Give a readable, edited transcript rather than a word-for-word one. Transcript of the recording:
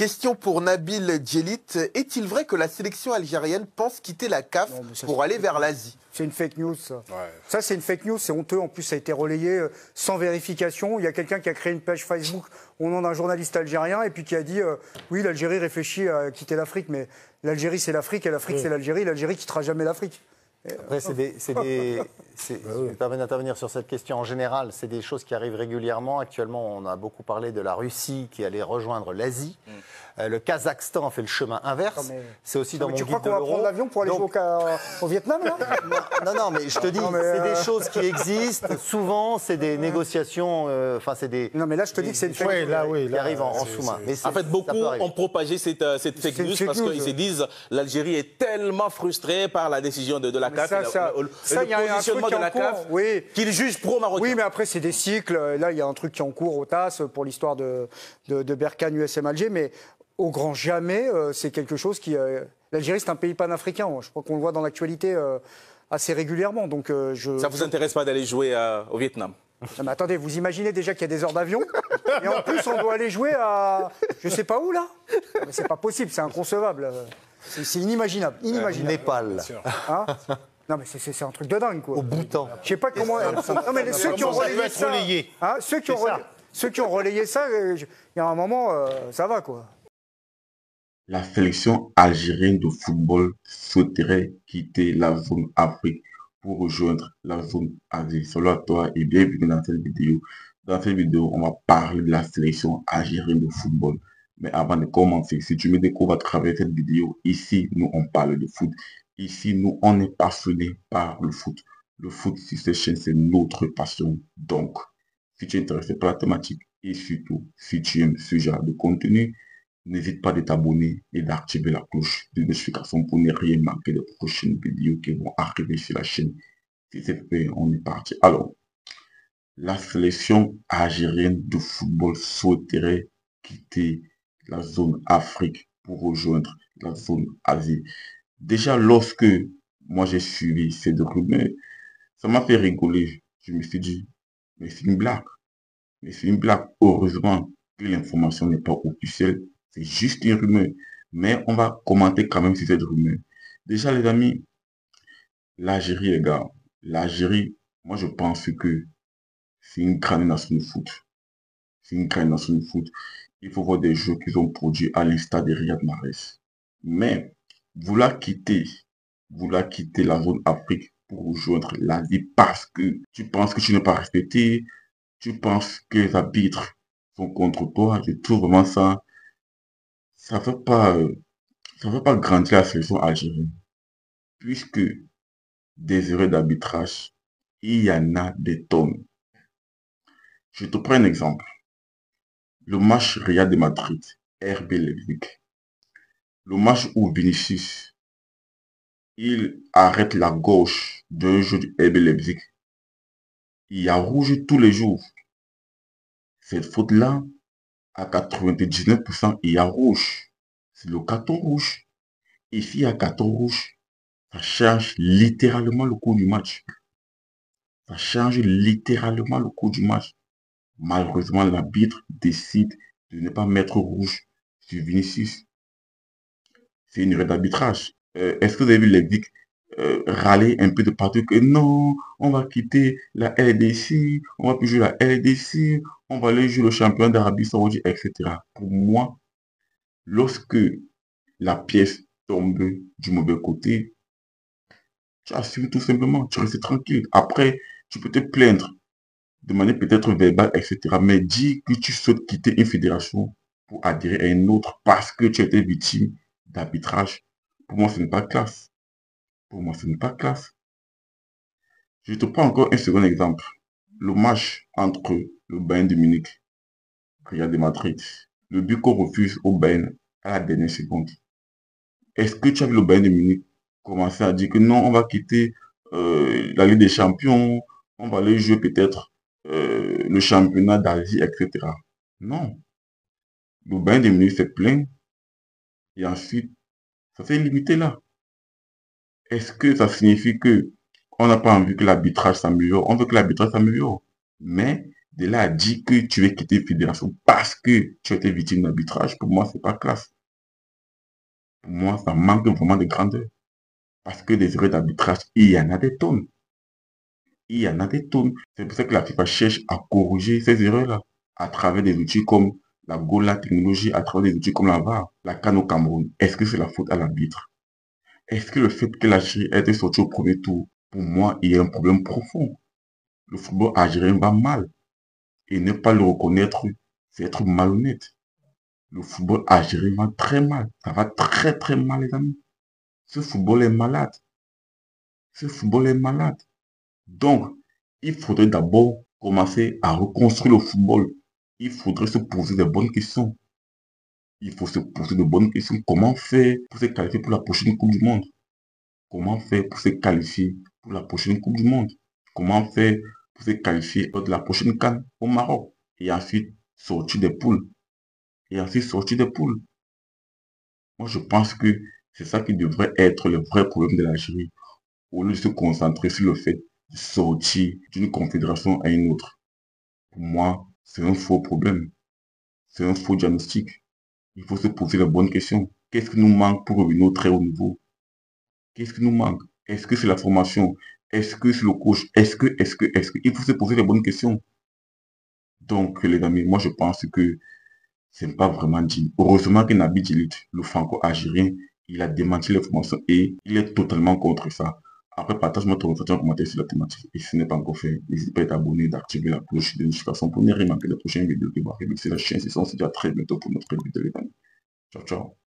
Question pour Nabil Djelit. Est-il vrai que la sélection algérienne pense quitter la CAF pour aller vers l'Asie? C'est une fake news, ça. Ouais. Ça, c'est une fake news, c'est honteux. En plus, ça a été relayé sans vérification. Il y a quelqu'un qui a créé une page Facebook au nom d'un journaliste algérien et puis qui a dit oui, l'Algérie réfléchit à quitter l'Afrique, mais l'Algérie, c'est l'Afrique et l'Afrique, c'est l'Algérie. L'Algérie quittera jamais l'Afrique. Après, je me permets d'intervenir sur cette question en général. C'est des choses qui arrivent régulièrement. Actuellement, on a beaucoup parlé de la Russie qui allait rejoindre l'Asie. Le Kazakhstan fait le chemin inverse. C'est aussi dans mon guide de l'Euro. Tu crois qu'on va prendre l'avion pour aller jouer au Vietnam, là? Non, mais je te dis, c'est des choses qui existent. Souvent, c'est des négociations. Enfin, c'est des. Non, mais là, je te dis que c'est une fake news qui arrive en sous-main. En fait, beaucoup ont propagé cette fake news parce qu'ils se disent l'Algérie est tellement frustrée par la décision de la CAF, le positionnement de la CAF, qu'ils jugent pro-marocain. Oui, mais après, c'est des cycles. Là, il y a un truc qui est en cours au TAS pour l'histoire de Berkane USM Alger, mais au grand jamais, c'est quelque chose qui... L'Algérie, c'est un pays panafricain. Je crois qu'on le voit dans l'actualité assez régulièrement. Donc, Ça ne vous intéresse pas d'aller jouer au Vietnam? Non, mais attendez, vous imaginez déjà qu'il y a des heures d'avion et en plus, on doit aller jouer à... Je ne sais pas où, là. Mais c'est pas possible, c'est inconcevable. C'est inimaginable. Népal. Hein? Non, mais c'est un truc de dingue, quoi. Au Bhoutan. Je sais pas comment... Non, mais ceux qui ont relayé ça... Hein, ceux qui ont relayé ça, il y a un moment, ça va, quoi. La sélection algérienne de football souhaiterait quitter la zone Afrique pour rejoindre la zone Asie. Selon toi, et bienvenue dans cette vidéo. Dans cette vidéo, on va parler de la sélection algérienne de football. Mais avant de commencer, si tu me découvres à travers cette vidéo, ici, nous, on parle de foot. Ici, nous, on est passionnés par le foot. Le foot sur cette chaîne, c'est notre passion. Donc, si tu es intéressé par la thématique et surtout, si tu aimes ce genre de contenu, n'hésite pas de t'abonner et d'activer la cloche de notification pour ne rien manquer des prochaines vidéos qui vont arriver sur la chaîne. Si c'est fait, on est parti. Alors, la sélection algérienne de football souhaiterait quitter la zone Afrique pour rejoindre la zone Asie. Déjà, lorsque moi j'ai suivi ces documents, ça m'a fait rigoler. Je me suis dit, mais c'est une blague. Mais c'est une blague. Heureusement que l'information n'est pas officielle. C'est juste une rumeur. Mais on va commenter quand même sur cette rumeur. Déjà, les amis, l'Algérie, les gars, l'Algérie, moi je pense que c'est une grande nation de foot. C'est une grande nation de foot. Il faut voir des jeux qu'ils ont produits à l'instar de Riyad Mahrez. Mais, vouloir quitter la zone Afrique pour rejoindre l'Asie parce que tu penses que tu n'es pas respecté, tu penses que les arbitres sont contre toi, je trouve vraiment ça, ça ne fait pas grandir la sélection algérienne. Puisque des erreurs d'arbitrage, il y en a des tonnes. Je te prends un exemple. Le match Real de Madrid, RB Leipzig. Le match où Vinicius, il arrête la gauche d'un jeu du RB Leipzig. Il y a rouge tous les jours. Cette faute-là, à 99%, il y a rouge. C'est le carton rouge. Et s'il y a carton rouge, ça change littéralement le cours du match. Ça change littéralement le cours du match. Malheureusement, l'arbitre décide de ne pas mettre rouge sur Vinicius. C'est une erreur d'arbitrage. Est-ce que vous avez vu Leipzig râler un peu de partout que non, on va quitter la LDC, on va plus jouer la LDC, on va aller jouer le champion d'Arabie Saoudite, etc. Pour moi, lorsque la pièce tombe du mauvais côté, tu assumes tout simplement, tu restes tranquille. Après, tu peux te plaindre de manière peut-être verbale, etc. Mais dis que tu souhaites quitter une fédération pour adhérer à une autre parce que tu étais victime d'arbitrage. Pour moi, ce n'est pas classe. Pour moi, ce n'est pas classe. Je te prends encore un second exemple. Le match entre le Bayern de Munich et Real de Madrid. Le but qu'on refuse au Bayern à la dernière seconde. Est-ce que tu as vu le Bayern de Munich commencer à dire que non, on va quitter la Ligue des Champions, on va aller jouer peut-être le championnat d'Asie, etc. Non. Le Bayern de Munich s'est plaint et ensuite, ça s'est limité là. Est-ce que ça signifie que on n'a pas envie que l'arbitrage s'améliore? On veut que l'arbitrage s'améliore. Mais De là à dire que tu veux quitter la fédération parce que tu as été victime d'arbitrage, pour moi, c'est pas classe. Pour moi, ça manque vraiment de grandeur. Parce que des erreurs d'arbitrage, il y en a des tonnes. Il y en a des tonnes. C'est pour ça que la FIFA cherche à corriger ces erreurs-là à travers des outils comme la Gola technologie, à travers des outils comme la VAR, la CAN au Cameroun. Est-ce que c'est la faute à l'arbitre? Est-ce que le fait que l'Algérie ait été sortie au premier tour, pour moi, il y a un problème profond. Le football algérien va mal. Et ne pas le reconnaître, c'est être malhonnête. Le football algérien va très mal. Ça va très très mal, les amis. Ce football est malade. Ce football est malade. Donc, il faudrait d'abord commencer à reconstruire le football. Il faudrait se poser de bonnes questions. Il faut se poser de bonnes questions. Comment faire pour se qualifier pour la prochaine Coupe du Monde? Comment faire pour se qualifier pour la prochaine Coupe du Monde? Comment faire pour se qualifier lors de la prochaine CAN au Maroc? Et ensuite, sortir des poules. Moi, je pense que c'est ça qui devrait être le vrai problème de l'Algérie, au lieu de se concentrer sur le fait de sortir d'une confédération à une autre. Pour moi, c'est un faux problème. C'est un faux diagnostic. Il faut se poser la bonne question. Qu'est-ce qui nous manque pour revenir au très haut niveau? Qu'est-ce qui nous manque? Est-ce que c'est la formation? Est-ce que c'est le coach? Est-ce que? Il faut se poser les bonnes questions. Donc, les amis, moi, je pense que c'est pas vraiment digne. Heureusement que Nabi Djelit, le franco-algérien, il a démenti l'information et il est totalement contre ça. Après, partage-moi ton ressenti en commentaire sur la thématique. Et si ce n'est pas encore fait, n'hésite pas à t'abonner, d'activer la cloche de notification pour ne rien manquer des prochaines vidéos qui vont arriver sur la chaîne. Et on se dit à très bientôt pour notre vidéo. Ciao, ciao.